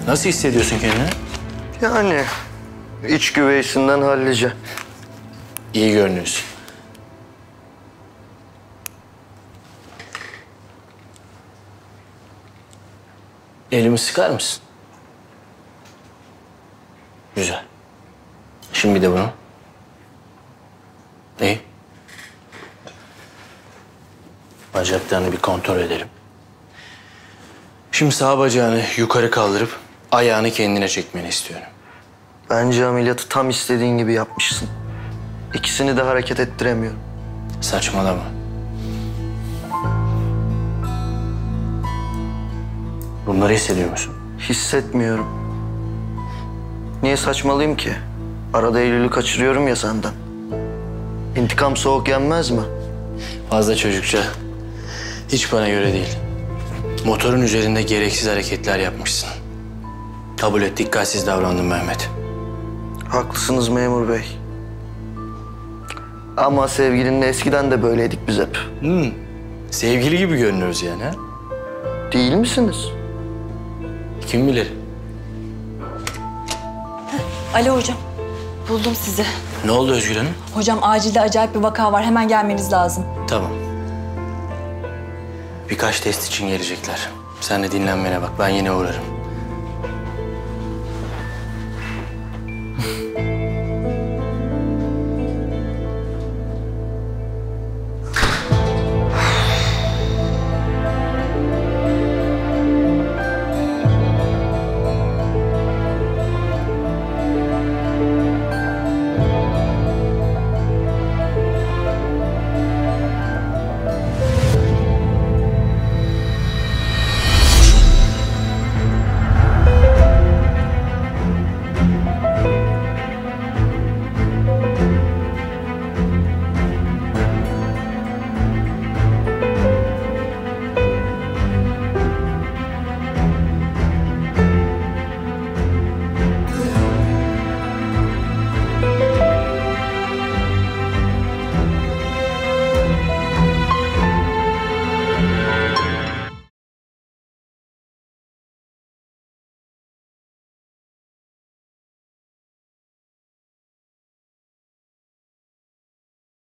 Nasıl hissediyorsun kendini? Yani iç güveysinden hallice. İyi görünüyorsun. Elimi sıkar mısın? Güzel. Şimdi bir de bunu. İyi. Bacaklarını bir kontrol edelim. Şimdi sağ bacağını yukarı kaldırıp ayağını kendine çekmeni istiyorum. Bence ameliyatı tam istediğin gibi yapmışsın. İkisini de hareket ettiremiyorum. Saçmalama. Bunları hissediyor musun? Hissetmiyorum. Niye saçmalıyım ki? Arada Eylül'ü kaçırıyorum ya senden. İntikam soğuk yenmez mi? Fazla çocukça. Hiç bana göre değil. Motorun üzerinde gereksiz hareketler yapmışsın. Kabul et, dikkatsiz davrandım Mehmet. Haklısınız memur bey. Ama sevgilinle eskiden de böyleydik biz hep. Sevgili gibi görünüyoruz yani ha? Değil misiniz? Kim bilir? Alo hocam. Buldum sizi. Ne oldu Özgür Hanım? Hocam acilde acayip bir vaka var. Hemen gelmeniz lazım. Tamam. Birkaç test için gelecekler. Sen de dinlenmene bak, ben yine uğrarım.